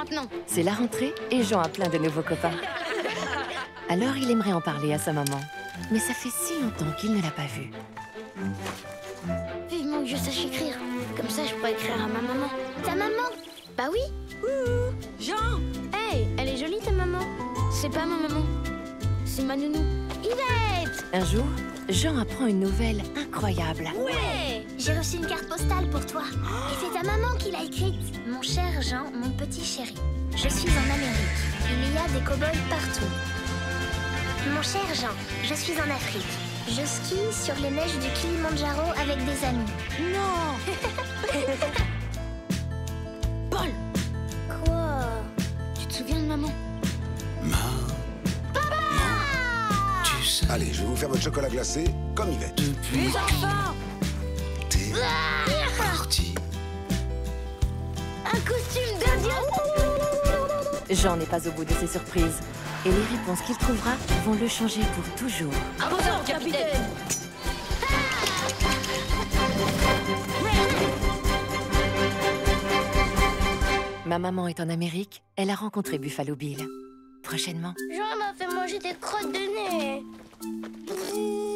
maintenant. C'est la rentrée et Jean a plein de nouveaux copains. Alors il aimerait en parler à sa maman. Mais ça fait si longtemps qu'il ne l'a pas vue. Vivement que je sache écrire. Comme ça, je pourrais écrire à ma maman. Ta maman? Bah oui. Jean! Hey, elle est jolie ta maman. C'est pas ma maman. C'est ma nounou. Yvette! Un jour, Jean apprend une nouvelle incroyable. Ouais! J'ai reçu une carte postale pour toi. Et c'est ta maman qui l'a écrite. Mon cher Jean, mon petit chéri. Je suis en Amérique. Il y a des cow-boys partout. Mon cher Jean, je suis en Afrique. Je skie sur les neiges du Kilimandjaro avec des amis. Non! Paul! Quoi? Tu te souviens de maman? Tu sais, Allez, je vais vous faire votre chocolat glacé comme Yvette. Les enfants! t'es parti. Un costume d'Indien! Jean n'est pas au bout de ses surprises. Et les réponses qu'il trouvera vont le changer pour toujours. À vos ordres, capitaine! Ma maman est en Amérique, elle a rencontré Buffalo Bill. Prochainement. Jean m'a fait manger des crottes de nez.